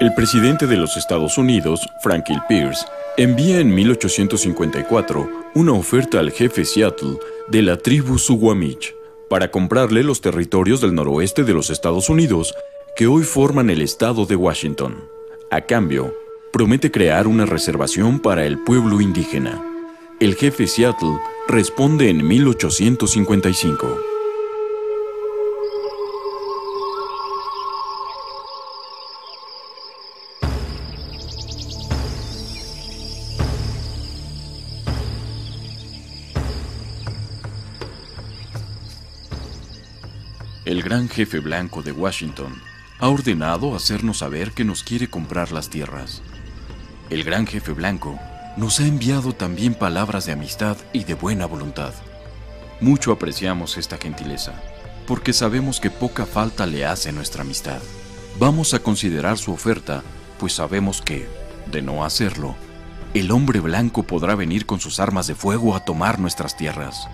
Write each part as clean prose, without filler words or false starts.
El presidente de los Estados Unidos, Franklin Pierce, envía en 1854 una oferta al jefe Seattle de la tribu Suquamish para comprarle los territorios del noroeste de los Estados Unidos que hoy forman el estado de Washington. A cambio, promete crear una reservación para el pueblo indígena. El jefe Seattle responde en 1855. El gran jefe blanco de Washington ha ordenado hacernos saber que nos quiere comprar las tierras. El gran jefe blanco nos ha enviado también palabras de amistad y de buena voluntad. Mucho apreciamos esta gentileza, porque sabemos que poca falta le hace nuestra amistad. Vamos a considerar su oferta, pues sabemos que, de no hacerlo, el hombre blanco podrá venir con sus armas de fuego a tomar nuestras tierras.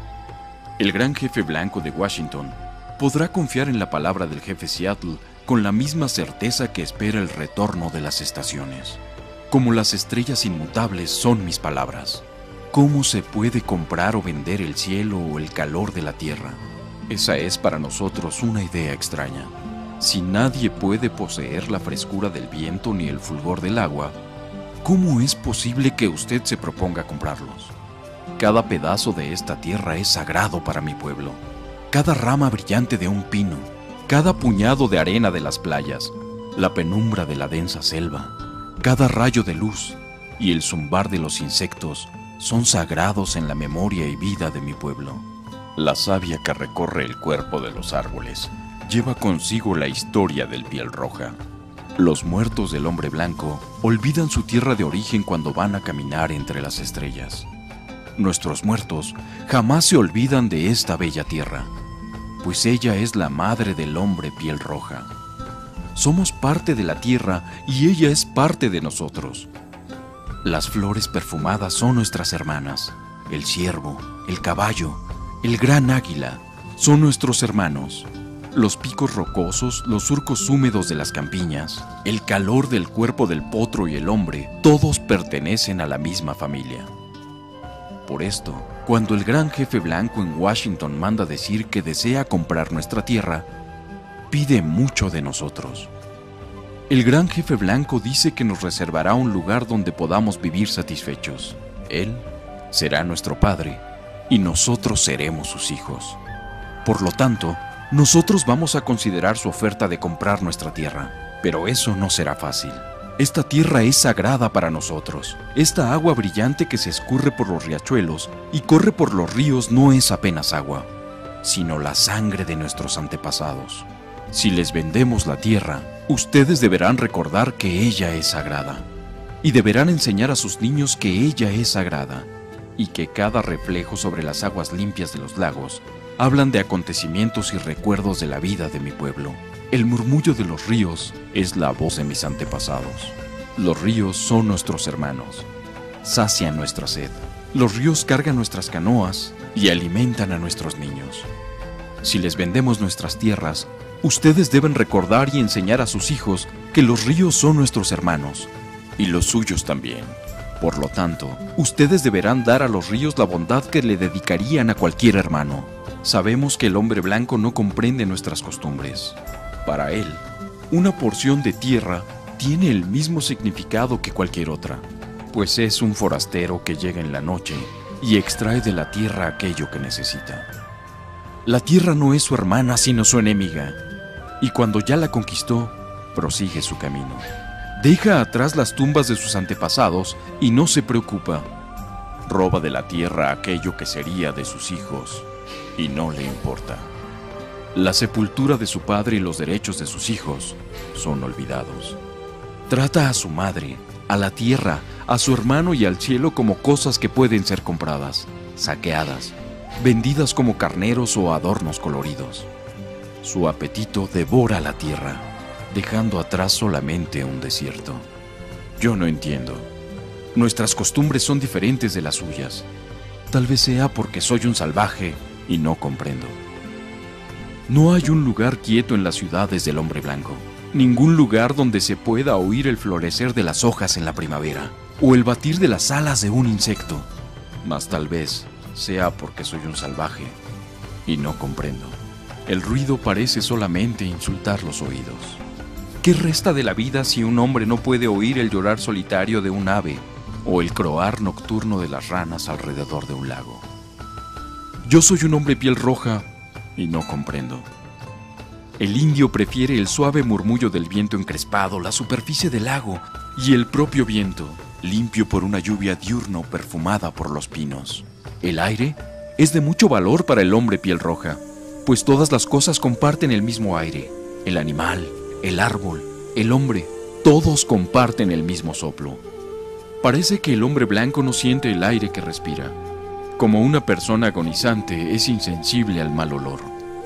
El gran jefe blanco de Washington podrá confiar en la palabra del jefe Seattle con la misma certeza que espera el retorno de las estaciones. Como las estrellas inmutables son mis palabras. ¿Cómo se puede comprar o vender el cielo o el calor de la tierra? Esa es para nosotros una idea extraña. Si nadie puede poseer la frescura del viento ni el fulgor del agua, ¿cómo es posible que usted se proponga comprarlos? Cada pedazo de esta tierra es sagrado para mi pueblo. Cada rama brillante de un pino, cada puñado de arena de las playas, la penumbra de la densa selva, cada rayo de luz y el zumbar de los insectos son sagrados en la memoria y vida de mi pueblo. La savia que recorre el cuerpo de los árboles lleva consigo la historia del piel roja. Los muertos del hombre blanco olvidan su tierra de origen cuando van a caminar entre las estrellas. Nuestros muertos jamás se olvidan de esta bella tierra, pues ella es la madre del hombre piel roja. Somos parte de la tierra y ella es parte de nosotros. Las flores perfumadas son nuestras hermanas. El ciervo, el caballo, el gran águila son nuestros hermanos. Los picos rocosos, los surcos húmedos de las campiñas, el calor del cuerpo del potro y el hombre, todos pertenecen a la misma familia. Por esto, cuando el gran jefe blanco en Washington manda decir que desea comprar nuestra tierra, pide mucho de nosotros. El gran jefe blanco dice que nos reservará un lugar donde podamos vivir satisfechos. Él será nuestro padre y nosotros seremos sus hijos. Por lo tanto, nosotros vamos a considerar su oferta de comprar nuestra tierra, pero eso no será fácil. Esta tierra es sagrada para nosotros. Esta agua brillante que se escurre por los riachuelos y corre por los ríos no es apenas agua, sino la sangre de nuestros antepasados. Si les vendemos la tierra, ustedes deberán recordar que ella es sagrada, y deberán enseñar a sus niños que ella es sagrada, y que cada reflejo sobre las aguas limpias de los lagos hablan de acontecimientos y recuerdos de la vida de mi pueblo. El murmullo de los ríos es la voz de mis antepasados. Los ríos son nuestros hermanos. Sacian nuestra sed. Los ríos cargan nuestras canoas y alimentan a nuestros niños. Si les vendemos nuestras tierras, ustedes deben recordar y enseñar a sus hijos que los ríos son nuestros hermanos, y los suyos también. Por lo tanto, ustedes deberán dar a los ríos la bondad que le dedicarían a cualquier hermano. Sabemos que el hombre blanco no comprende nuestras costumbres. Para él, una porción de tierra tiene el mismo significado que cualquier otra, pues es un forastero que llega en la noche y extrae de la tierra aquello que necesita. La tierra no es su hermana, sino su enemiga, y cuando ya la conquistó, prosigue su camino. Deja atrás las tumbas de sus antepasados y no se preocupa. Roba de la tierra aquello que sería de sus hijos, y no le importa. La sepultura de su padre y los derechos de sus hijos son olvidados. Trata a su madre, a la tierra, a su hermano y al cielo como cosas que pueden ser compradas, saqueadas, vendidas como carneros o adornos coloridos. Su apetito devora la tierra, dejando atrás solamente un desierto. Yo no entiendo. Nuestras costumbres son diferentes de las suyas. Tal vez sea porque soy un salvaje y no comprendo. No hay un lugar quieto en las ciudades del hombre blanco. Ningún lugar donde se pueda oír el florecer de las hojas en la primavera o el batir de las alas de un insecto. Mas tal vez sea porque soy un salvaje y no comprendo. El ruido parece solamente insultar los oídos. ¿Qué resta de la vida si un hombre no puede oír el llorar solitario de un ave o el croar nocturno de las ranas alrededor de un lago? Yo soy un hombre piel roja y no comprendo. El indio prefiere el suave murmullo del viento encrespado, la superficie del lago y el propio viento, limpio por una lluvia diurna perfumada por los pinos. El aire es de mucho valor para el hombre piel roja, pues todas las cosas comparten el mismo aire. El animal, el árbol, el hombre, todos comparten el mismo soplo. Parece que el hombre blanco no siente el aire que respira. Como una persona agonizante es insensible al mal olor.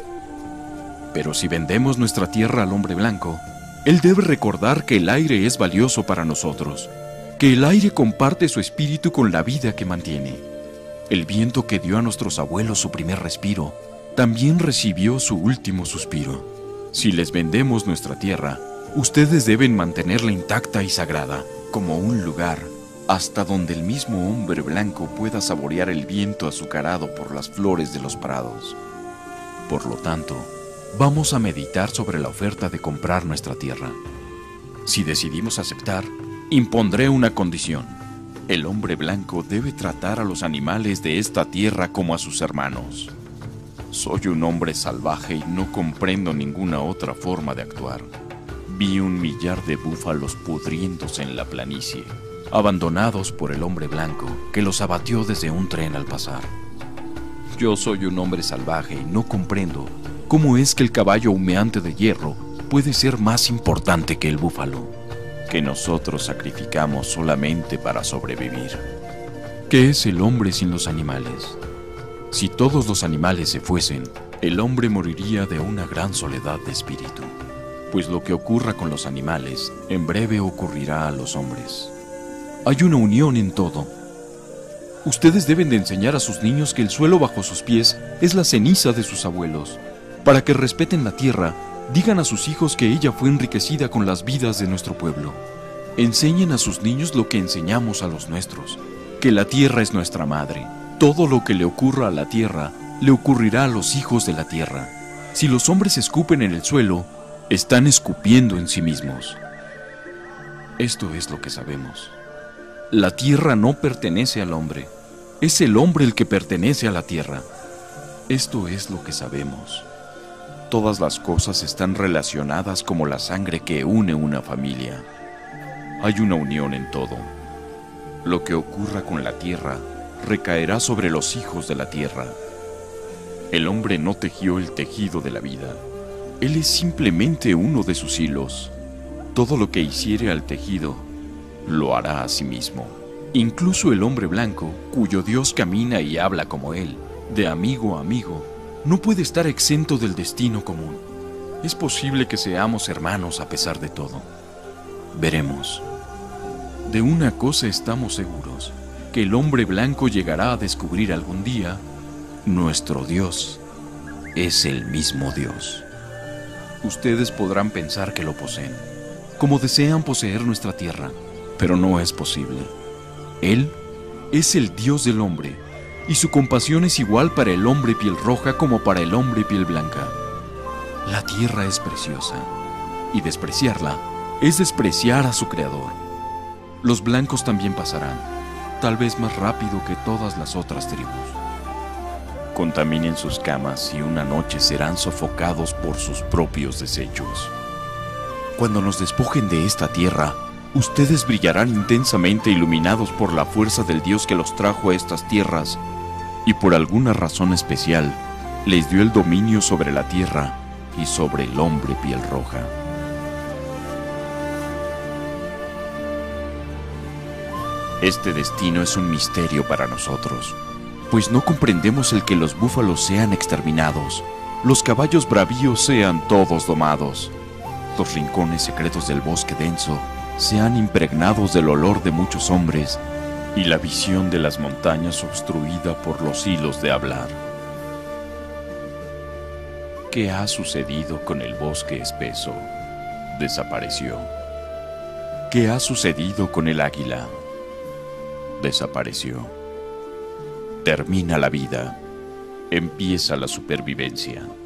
Pero si vendemos nuestra tierra al hombre blanco, él debe recordar que el aire es valioso para nosotros, que el aire comparte su espíritu con la vida que mantiene. El viento que dio a nuestros abuelos su primer respiro, también recibió su último suspiro. Si les vendemos nuestra tierra, ustedes deben mantenerla intacta y sagrada, como un lugar hasta donde el mismo hombre blanco pueda saborear el viento azucarado por las flores de los prados. Por lo tanto, vamos a meditar sobre la oferta de comprar nuestra tierra. Si decidimos aceptar, impondré una condición. El hombre blanco debe tratar a los animales de esta tierra como a sus hermanos. Soy un hombre salvaje y no comprendo ninguna otra forma de actuar. Vi 1 millar de búfalos pudriéndose en la planicie, abandonados por el hombre blanco que los abatió desde un tren al pasar. Yo soy un hombre salvaje y no comprendo cómo es que el caballo humeante de hierro puede ser más importante que el búfalo, que nosotros sacrificamos solamente para sobrevivir. ¿Qué es el hombre sin los animales? Si todos los animales se fuesen, el hombre moriría de una gran soledad de espíritu, pues lo que ocurra con los animales, en breve ocurrirá a los hombres. Hay una unión en todo. Ustedes deben de enseñar a sus niños que el suelo bajo sus pies es la ceniza de sus abuelos. Para que respeten la tierra, digan a sus hijos que ella fue enriquecida con las vidas de nuestro pueblo. Enseñen a sus niños lo que enseñamos a los nuestros, que la tierra es nuestra madre. Todo lo que le ocurra a la tierra, le ocurrirá a los hijos de la tierra. Si los hombres escupen en el suelo, están escupiendo en sí mismos. Esto es lo que sabemos. La tierra no pertenece al hombre, es el hombre el que pertenece a la tierra. Esto es lo que sabemos. Todas las cosas están relacionadas como la sangre que une una familia. Hay una unión en todo. Lo que ocurra con la tierra recaerá sobre los hijos de la tierra. El hombre no tejió el tejido de la vida. Él es simplemente uno de sus hilos. Todo lo que hiciere al tejido, lo hará a sí mismo. Incluso el hombre blanco, cuyo Dios camina y habla como él, de amigo a amigo, no puede estar exento del destino común. Es posible que seamos hermanos a pesar de todo. Veremos. De una cosa estamos seguros, que el hombre blanco llegará a descubrir algún día: nuestro Dios es el mismo Dios. Ustedes podrán pensar que lo poseen, como desean poseer nuestra tierra, pero no es posible. Él es el Dios del hombre, y su compasión es igual para el hombre piel roja como para el hombre piel blanca. La tierra es preciosa, y despreciarla es despreciar a su creador. Los blancos también pasarán, tal vez más rápido que todas las otras tribus. Contaminen sus camas y una noche serán sofocados por sus propios desechos. Cuando nos despojen de esta tierra, ustedes brillarán intensamente iluminados por la fuerza del Dios que los trajo a estas tierras y por alguna razón especial les dio el dominio sobre la tierra y sobre el hombre piel roja. Este destino es un misterio para nosotros, pues no comprendemos el que los búfalos sean exterminados, los caballos bravíos sean todos domados, los rincones secretos del bosque denso sean impregnados del olor de muchos hombres y la visión de las montañas obstruida por los hilos de hablar. ¿Qué ha sucedido con el bosque espeso? Desapareció. ¿Qué ha sucedido con el águila? Desapareció. Termina la vida. Empieza la supervivencia.